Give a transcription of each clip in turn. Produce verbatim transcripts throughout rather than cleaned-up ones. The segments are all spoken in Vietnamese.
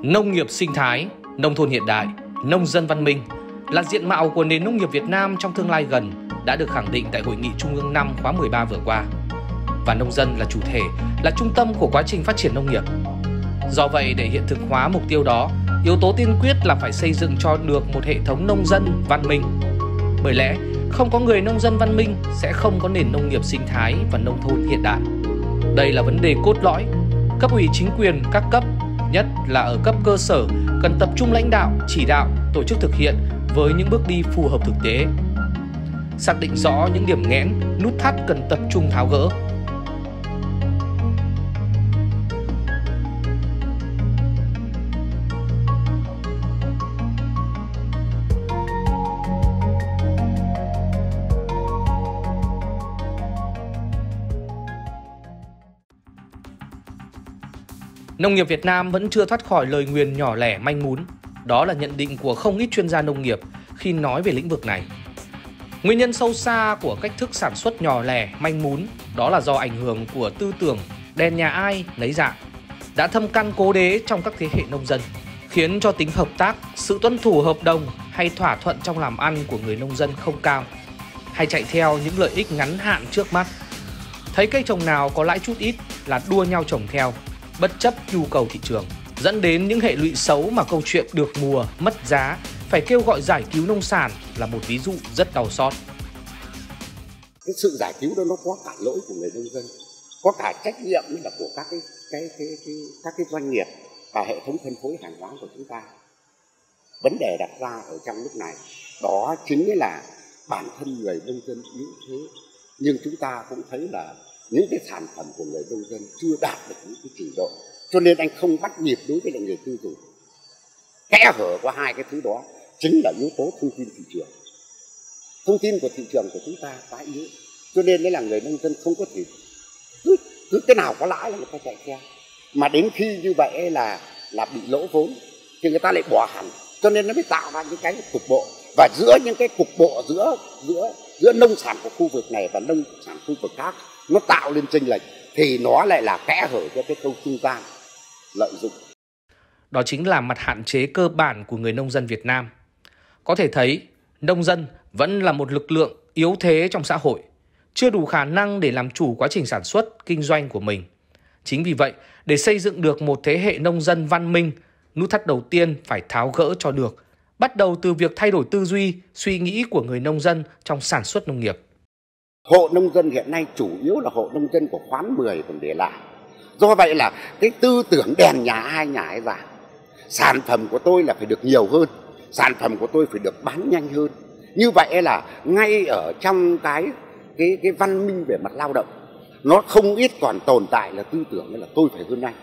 Nông nghiệp sinh thái, nông thôn hiện đại, nông dân văn minh là diện mạo của nền nông nghiệp Việt Nam trong tương lai gần đã được khẳng định tại Hội nghị Trung ương năm khóa mười ba vừa qua. Và nông dân là chủ thể, là trung tâm của quá trình phát triển nông nghiệp. Do vậy, để hiện thực hóa mục tiêu đó, yếu tố tiên quyết là phải xây dựng cho được một hệ thống nông dân văn minh. Bởi lẽ, không có người nông dân văn minh sẽ không có nền nông nghiệp sinh thái và nông thôn hiện đại. Đây là vấn đề cốt lõi. Cấp ủy chính quyền các cấp, nhất là ở cấp cơ sở, cần tập trung lãnh đạo, chỉ đạo, tổ chức thực hiện với những bước đi phù hợp thực tế. Xác định rõ những điểm nghẽn, nút thắt cần tập trung tháo gỡ. Nông nghiệp Việt Nam vẫn chưa thoát khỏi lời nguyền nhỏ lẻ manh mún. Đó là nhận định của không ít chuyên gia nông nghiệp khi nói về lĩnh vực này. Nguyên nhân sâu xa của cách thức sản xuất nhỏ lẻ, manh mún đó là do ảnh hưởng của tư tưởng đèn nhà ai nấy dạng đã thâm căn cố đế trong các thế hệ nông dân, khiến cho tính hợp tác, sự tuân thủ hợp đồng hay thỏa thuận trong làm ăn của người nông dân không cao, hay chạy theo những lợi ích ngắn hạn trước mắt. Thấy cây trồng nào có lãi chút ít là đua nhau trồng theo, bất chấp nhu cầu thị trường, dẫn đến những hệ lụy xấu mà câu chuyện được mùa, mất giá, phải kêu gọi giải cứu nông sản là một ví dụ rất đau xót. Cái sự giải cứu đó nó có cả lỗi của người nông dân, có cả trách nhiệm là của các cái, cái, cái, cái, các cái doanh nghiệp và hệ thống phân phối hàng hóa của chúng ta. Vấn đề đặt ra ở trong lúc này đó chính là bản thân người nông dân yếu thế, nhưng chúng ta cũng thấy là những cái sản phẩm của người nông dân chưa đạt được những cái trình độ, cho nên anh không bắt nhịp đối với lại người tiêu dùng. Kẽ hở của hai cái thứ đó chính là yếu tố thông tin thị trường. Thông tin của thị trường của chúng ta quá yếu, cho nên đấy là người nông dân không có thể cứ, cứ cái nào có lãi là người ta chạy theo, mà đến khi như vậy là là bị lỗ vốn thì người ta lại bỏ hẳn, cho nên nó mới tạo ra những cái cục bộ. Và giữa những cái cục bộ giữa giữa giữa nông sản của khu vực này và nông sản khu vực khác, nó tạo lên chênh lệch thì nó lại là kẽ hở cho cái khâu trung gian lợi dụng. Đó chính là mặt hạn chế cơ bản của người nông dân Việt Nam. Có thể thấy, nông dân vẫn là một lực lượng yếu thế trong xã hội, chưa đủ khả năng để làm chủ quá trình sản xuất, kinh doanh của mình. Chính vì vậy, để xây dựng được một thế hệ nông dân văn minh, nút thắt đầu tiên phải tháo gỡ cho được, bắt đầu từ việc thay đổi tư duy, suy nghĩ của người nông dân trong sản xuất nông nghiệp. Hộ nông dân hiện nay chủ yếu là hộ nông dân của khoán mười còn để lại. Do vậy là cái tư tưởng đèn nhà ai nhà ấy vàng. Sản phẩm của tôi là phải được nhiều hơn, sản phẩm của tôi phải được bán nhanh hơn. Như vậy là ngay ở trong cái cái cái văn minh về mặt lao động, nó không ít còn tồn tại là tư tưởng là tôi phải hơn anh.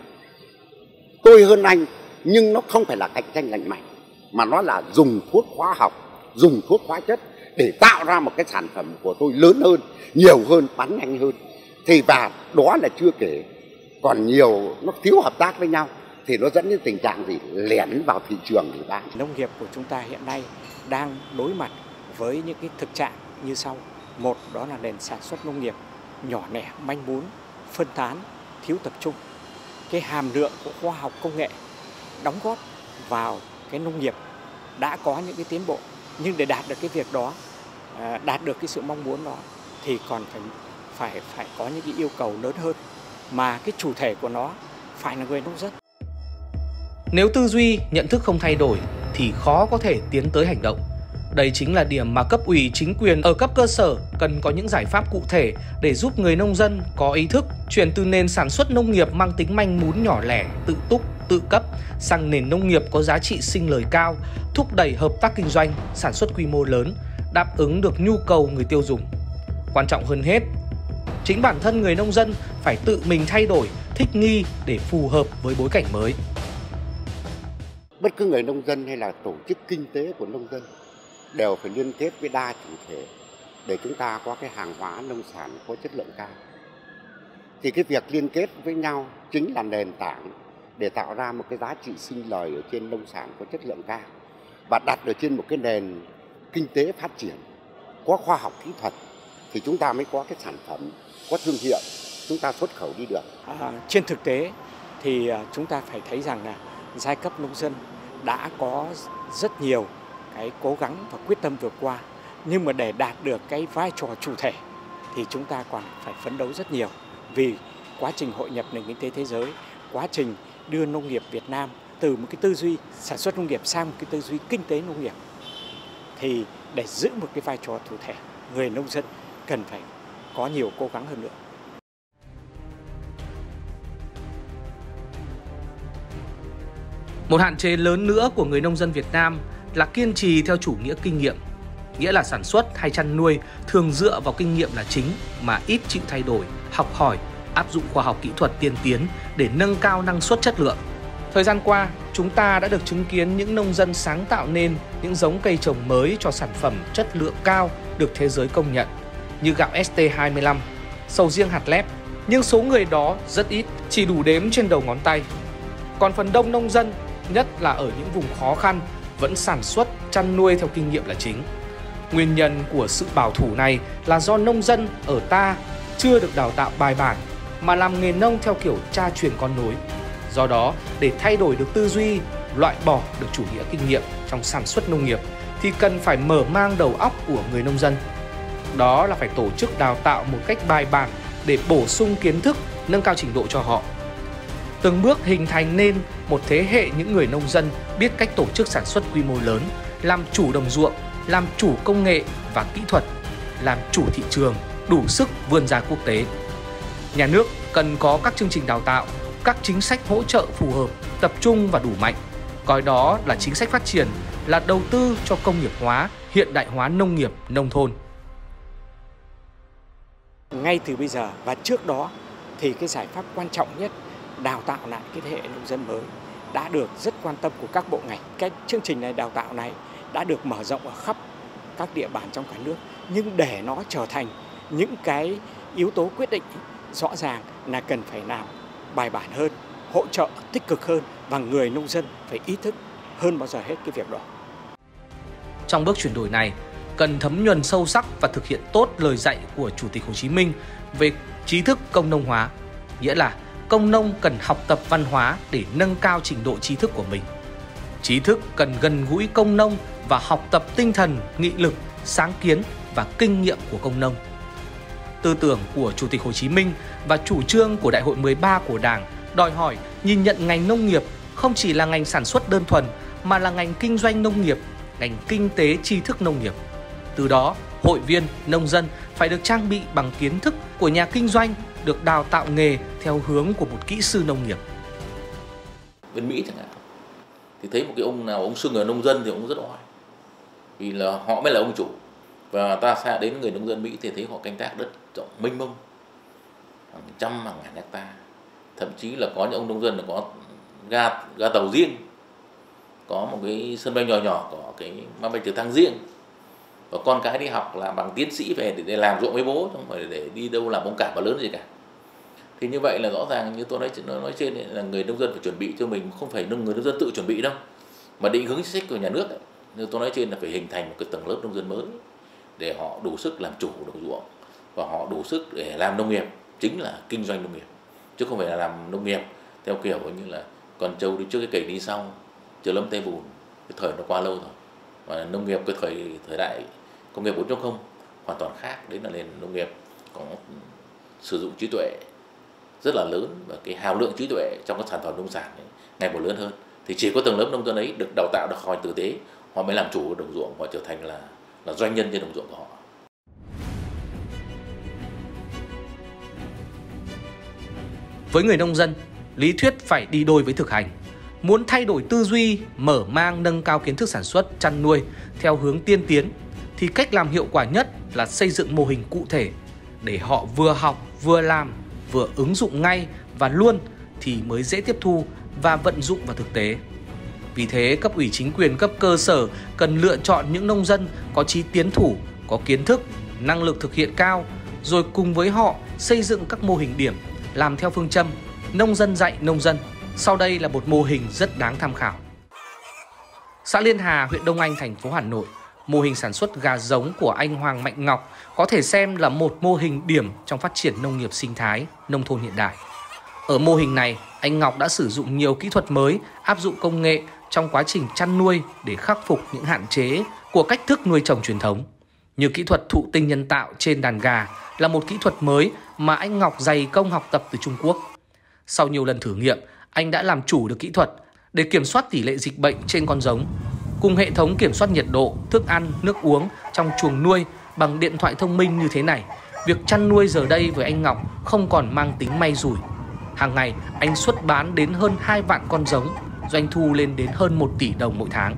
Tôi hơn anh, nhưng nó không phải là cạnh tranh lành mạnh, mà nó là dùng thuốc hóa học, dùng thuốc hóa chất để tạo ra một cái sản phẩm của tôi lớn hơn, nhiều hơn, bán nhanh hơn. Thì và đó là chưa kể còn nhiều nó thiếu hợp tác với nhau, thì nó dẫn đến tình trạng gì lẻn vào thị trường để bán. Nông nghiệp của chúng ta hiện nay đang đối mặt với những cái thực trạng như sau. Một, đó là nền sản xuất nông nghiệp nhỏ lẻ, manh mún, phân tán, thiếu tập trung. Cái hàm lượng của khoa học công nghệ đóng góp vào cái nông nghiệp đã có những cái tiến bộ, nhưng để đạt được cái việc đó, đạt được cái sự mong muốn đó thì còn phải phải phải có những cái yêu cầu lớn hơn, mà cái chủ thể của nó phải là người nông dân. Nếu tư duy, nhận thức không thay đổi thì khó có thể tiến tới hành động. Đây chính là điểm mà cấp ủy chính quyền ở cấp cơ sở cần có những giải pháp cụ thể để giúp người nông dân có ý thức chuyển từ nền sản xuất nông nghiệp mang tính manh mún nhỏ lẻ, tự túc, tự cấp sang nền nông nghiệp có giá trị sinh lời cao, thúc đẩy hợp tác kinh doanh, sản xuất quy mô lớn, đáp ứng được nhu cầu người tiêu dùng. Quan trọng hơn hết, chính bản thân người nông dân phải tự mình thay đổi, thích nghi để phù hợp với bối cảnh mới. Bất cứ người nông dân hay là tổ chức kinh tế của nông dân đều phải liên kết với đa chủ thể để chúng ta có cái hàng hóa nông sản có chất lượng cao. Thì cái việc liên kết với nhau chính là nền tảng để tạo ra một cái giá trị sinh lời ở trên nông sản có chất lượng cao và đặt ở trên một cái nền kinh tế phát triển có khoa học kỹ thuật, thì chúng ta mới có cái sản phẩm có thương hiệu, chúng ta xuất khẩu đi được. À, trên thực tế thì chúng ta phải thấy rằng là giai cấp nông dân đã có rất nhiều cái cố gắng và quyết tâm vượt qua. Nhưng mà để đạt được cái vai trò chủ thể thì chúng ta còn phải phấn đấu rất nhiều. Vì quá trình hội nhập nền kinh tế thế giới, quá trình đưa nông nghiệp Việt Nam từ một cái tư duy sản xuất nông nghiệp sang một cái tư duy kinh tế nông nghiệp, thì để giữ một cái vai trò chủ thể, người nông dân cần phải có nhiều cố gắng hơn nữa. Một hạn chế lớn nữa của người nông dân Việt Nam là kiên trì theo chủ nghĩa kinh nghiệm, nghĩa là sản xuất hay chăn nuôi thường dựa vào kinh nghiệm là chính mà ít chịu thay đổi, học hỏi, áp dụng khoa học kỹ thuật tiên tiến để nâng cao năng suất chất lượng. Thời gian qua, chúng ta đã được chứng kiến những nông dân sáng tạo nên những giống cây trồng mới cho sản phẩm chất lượng cao được thế giới công nhận, như gạo S T hai mươi lăm, sầu riêng hạt lép, nhưng số người đó rất ít, chỉ đủ đếm trên đầu ngón tay. Còn phần đông nông dân, nhất là ở những vùng khó khăn, vẫn sản xuất, chăn nuôi theo kinh nghiệm là chính. Nguyên nhân của sự bảo thủ này là do nông dân ở ta chưa được đào tạo bài bản mà làm nghề nông theo kiểu cha truyền con nối. Do đó, để thay đổi được tư duy, loại bỏ được chủ nghĩa kinh nghiệm trong sản xuất nông nghiệp thì cần phải mở mang đầu óc của người nông dân. Đó là phải tổ chức đào tạo một cách bài bản để bổ sung kiến thức, nâng cao trình độ cho họ. Từng bước hình thành nên một thế hệ những người nông dân biết cách tổ chức sản xuất quy mô lớn, làm chủ đồng ruộng, làm chủ công nghệ và kỹ thuật, làm chủ thị trường, đủ sức vươn ra quốc tế. Nhà nước cần có các chương trình đào tạo, các chính sách hỗ trợ phù hợp, tập trung và đủ mạnh, coi đó là chính sách phát triển, là đầu tư cho công nghiệp hóa, hiện đại hóa nông nghiệp, nông thôn. Ngay từ bây giờ và trước đó thì cái giải pháp quan trọng nhất đào tạo lại cái thế hệ nông dân mới đã được rất quan tâm của các bộ ngành. Cái chương trình này, đào tạo này đã được mở rộng ở khắp các địa bàn trong cả nước. Nhưng để nó trở thành những cái yếu tố quyết định, rõ ràng là cần phải làm bài bản hơn, hỗ trợ tích cực hơn và người nông dân phải ý thức hơn bao giờ hết cái việc đó. Trong bước chuyển đổi này, cần thấm nhuần sâu sắc và thực hiện tốt lời dạy của Chủ tịch Hồ Chí Minh về trí thức công nông hóa, nghĩa là công nông cần học tập văn hóa để nâng cao trình độ trí thức của mình. Trí thức cần gần gũi công nông và học tập tinh thần, nghị lực, sáng kiến và kinh nghiệm của công nông. Tư tưởng của Chủ tịch Hồ Chí Minh và chủ trương của Đại hội mười ba của Đảng đòi hỏi nhìn nhận ngành nông nghiệp không chỉ là ngành sản xuất đơn thuần mà là ngành kinh doanh nông nghiệp, ngành kinh tế tri thức nông nghiệp. Từ đó, hội viên, nông dân phải được trang bị bằng kiến thức của nhà kinh doanh, được đào tạo nghề theo hướng của một kỹ sư nông nghiệp. Bên Mỹ chẳng hạn, thì thấy một cái ông nào ông xưng là nông dân thì ông rất oai, vì là họ mới là ông chủ. Và ta xa đến người nông dân Mỹ thì thấy họ canh tác đất rộng mênh mông, hàng trăm hàng ngàn hecta, thậm chí là có những ông nông dân là có ga ga tàu riêng, có một cái sân bay nhỏ nhỏ, có cái máy bay trực thăng riêng, và con cái đi học là bằng tiến sĩ về để, để làm ruộng với bố, không phải để đi đâu làm bông cải mà lớn gì cả. Thì như vậy là rõ ràng như tôi nói nói trên là người nông dân phải chuẩn bị cho mình, không phải người nông dân tự chuẩn bị đâu, mà định hướng chính sách của nhà nước ấy. Như tôi nói trên là phải hình thành một cái tầng lớp nông dân mới để họ đủ sức làm chủ đồng ruộng và họ đủ sức để làm nông nghiệp, chính là kinh doanh nông nghiệp, chứ không phải là làm nông nghiệp theo kiểu như là con trâu đi trước cái cày đi sau, chờ lấm tay bùn. Cái thời nó qua lâu rồi, và nông nghiệp cái thời thời đại công nghiệp bốn chấm không hoàn toàn khác. Đấy là nền nông nghiệp có sử dụng trí tuệ rất là lớn, và cái hàm lượng trí tuệ trong các sản phẩm nông sản ấy, ngày một lớn hơn. Thì chỉ có tầng lớp nông dân ấy được đào tạo, được hỏi tử tế, họ mới làm chủ của đồng ruộng và trở thành là là doanh nhân trên đồng ruộng của họ. Với người nông dân, lý thuyết phải đi đôi với thực hành. Muốn thay đổi tư duy, mở mang nâng cao kiến thức sản xuất, chăn nuôi theo hướng tiên tiến, thì cách làm hiệu quả nhất là xây dựng mô hình cụ thể để họ vừa học, vừa làm, vừa ứng dụng ngay và luôn thì mới dễ tiếp thu và vận dụng vào thực tế. Vì thế, cấp ủy chính quyền cấp cơ sở cần lựa chọn những nông dân có chí tiến thủ, có kiến thức, năng lực thực hiện cao, rồi cùng với họ xây dựng các mô hình điểm, làm theo phương châm nông dân dạy nông dân. Sau đây là một mô hình rất đáng tham khảo. Xã Liên Hà, huyện Đông Anh, thành phố Hà Nội, mô hình sản xuất gà giống của anh Hoàng Mạnh Ngọc có thể xem là một mô hình điểm trong phát triển nông nghiệp sinh thái, nông thôn hiện đại. Ở mô hình này, anh Ngọc đã sử dụng nhiều kỹ thuật mới, áp dụng công nghệ trong quá trình chăn nuôi để khắc phục những hạn chế của cách thức nuôi trồng truyền thống. Như kỹ thuật thụ tinh nhân tạo trên đàn gà là một kỹ thuật mới mà anh Ngọc dày công học tập từ Trung Quốc. Sau nhiều lần thử nghiệm, anh đã làm chủ được kỹ thuật để kiểm soát tỷ lệ dịch bệnh trên con giống. Cùng hệ thống kiểm soát nhiệt độ, thức ăn, nước uống trong chuồng nuôi bằng điện thoại thông minh như thế này, việc chăn nuôi giờ đây với anh Ngọc không còn mang tính may rủi. Hàng ngày, anh xuất bán đến hơn hai vạn con giống, doanh thu lên đến hơn một tỷ đồng mỗi tháng.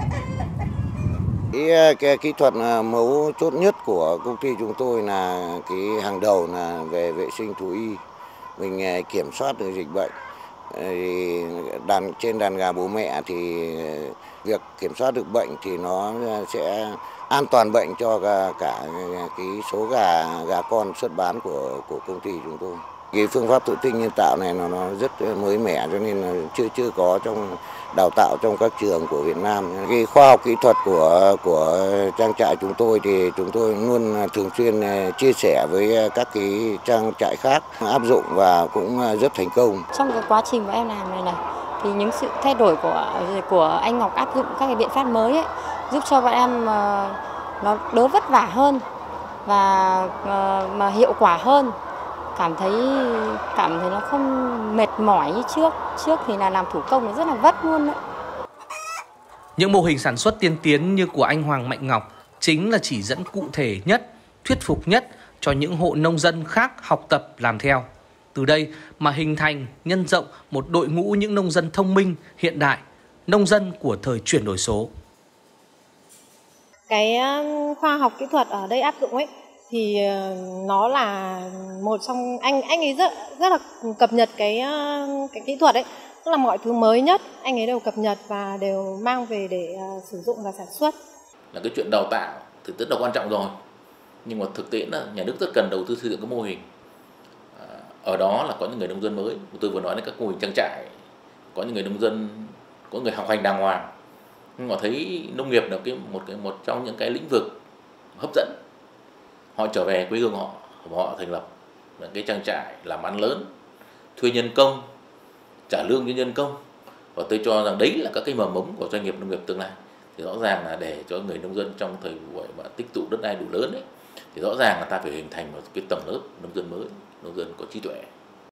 Cái, cái kỹ thuật mấu chốt nhất của công ty chúng tôi là cái hàng đầu là về vệ sinh thú y. Mình kiểm soát được dịch bệnh. Đàn trên đàn gà bố mẹ thì việc kiểm soát được bệnh thì nó sẽ an toàn bệnh cho cả, cả cái số gà gà con xuất bán của của công ty chúng tôi. Cái phương pháp thụ tinh nhân tạo này nó nó rất mới mẻ, cho nên là chưa chưa có trong đào tạo trong các trường của Việt Nam. Cái khoa học kỹ thuật của của trang trại chúng tôi thì chúng tôi luôn thường xuyên chia sẻ với các cái trang trại khác áp dụng và cũng rất thành công. Trong cái quá trình của em làm này này thì những sự thay đổi của của anh Ngọc áp dụng các cái biện pháp mới ấy, giúp cho bọn em nó đỡ vất vả hơn và mà hiệu quả hơn. Cảm thấy cảm thấy nó không mệt mỏi như trước. Trước thì là làm thủ công nó rất là vất luôn đấy. Những mô hình sản xuất tiên tiến như của anh Hoàng Mạnh Ngọc chính là chỉ dẫn cụ thể nhất, thuyết phục nhất cho những hộ nông dân khác học tập làm theo. Từ đây mà hình thành, nhân rộng một đội ngũ những nông dân thông minh, hiện đại, nông dân của thời chuyển đổi số. Cái khoa học kỹ thuật ở đây áp dụng ấy thì nó là một trong anh anh ấy rất rất là cập nhật cái cái kỹ thuật ấy, tức là mọi thứ mới nhất anh ấy đều cập nhật và đều mang về để uh, sử dụng và sản xuất. Là cái chuyện đào tạo thì rất là quan trọng rồi, nhưng mà thực tiễn là nhà nước rất cần đầu tư xây dựng cái mô hình. À, ở đó là có những người nông dân mới, tôi vừa nói đến các mô hình trang trại, có những người nông dân, có người học hành đàng hoàng, nhưng mà thấy nông nghiệp là cái một cái một trong những cái lĩnh vực hấp dẫn. Họ trở về quê hương họ, họ thành lập cái trang trại làm ăn lớn, thuê nhân công, trả lương cho nhân công. Và tôi cho rằng đấy là các cái mầm mống của doanh nghiệp nông nghiệp tương lai. Thì rõ ràng là để cho người nông dân trong thời buổi mà tích tụ đất đai đủ lớn ấy, thì rõ ràng là ta phải hình thành một cái tầng lớp nông dân mới, nông dân có trí tuệ.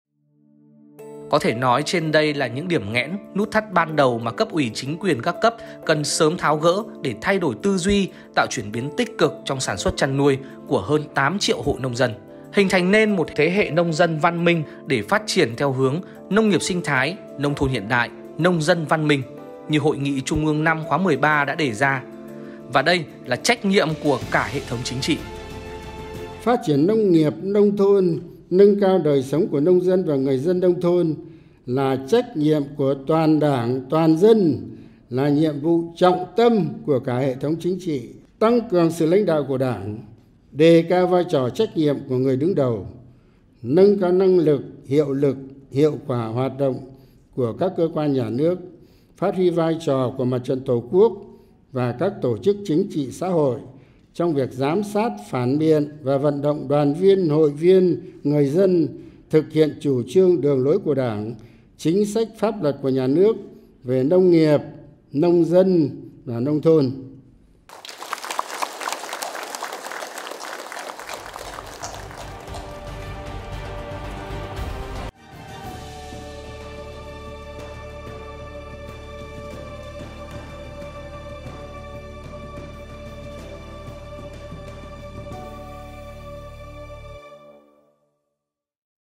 Có thể nói trên đây là những điểm nghẽn, nút thắt ban đầu mà cấp ủy chính quyền các cấp cần sớm tháo gỡ để thay đổi tư duy, tạo chuyển biến tích cực trong sản xuất chăn nuôi của hơn tám triệu hộ nông dân. Hình thành nên một thế hệ nông dân văn minh để phát triển theo hướng nông nghiệp sinh thái, nông thôn hiện đại, nông dân văn minh như Hội nghị Trung ương năm khóa mười ba đã đề ra. Và đây là trách nhiệm của cả hệ thống chính trị. Phát triển nông nghiệp, nông thôn, nâng cao đời sống của nông dân và người dân nông thôn là trách nhiệm của toàn Đảng, toàn dân, là nhiệm vụ trọng tâm của cả hệ thống chính trị. Tăng cường sự lãnh đạo của Đảng, đề cao vai trò trách nhiệm của người đứng đầu, nâng cao năng lực, hiệu lực, hiệu quả hoạt động của các cơ quan nhà nước, phát huy vai trò của Mặt trận Tổ quốc và các tổ chức chính trị xã hội trong việc giám sát, phản biện và vận động đoàn viên, hội viên, người dân thực hiện chủ trương đường lối của Đảng, chính sách pháp luật của nhà nước về nông nghiệp, nông dân và nông thôn.